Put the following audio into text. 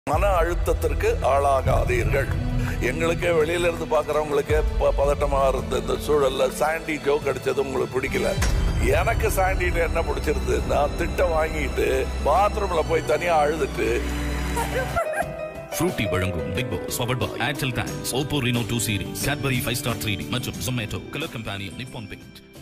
மன அழுத்தத்திற்கு ஆளாகாதீர்கள். எங்களுக்கே வெளியில இருந்து பாக்குறவங்களுக்கே பதட்டமா இருந்த இந்த சூழல்ல சாண்டி ஜோக் அடிச்சது உங்களுக்கு பிடிக்கல. எனக்கு சாண்டிட்டு என்ன பிடிச்சிருந்து, நான் திட்டம் வாங்கிட்டு பாத்ரூம்ல போய் தனியா அழுதுட்டு. ஃப்ரூட்டி வழங்கும் Bigg Boss powered by Airtel thanks, Oppo Reno 2 series, Cadbury 5 star 3D மற்றும் Zomato colour company Nippon paint.